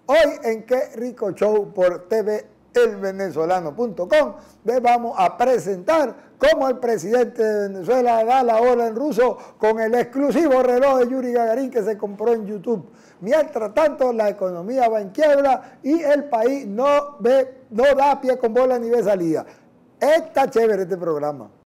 Hoy en Qué Rico Show por tvElvenezolano.com les vamos a presentar cómo el presidente de Venezuela da la hora en ruso con el exclusivo reloj de Yuri Gagarin que se compró en YouTube. Mientras tanto, la economía va en quiebra y el país no da pie con bola ni ve salida. Está chévere este programa.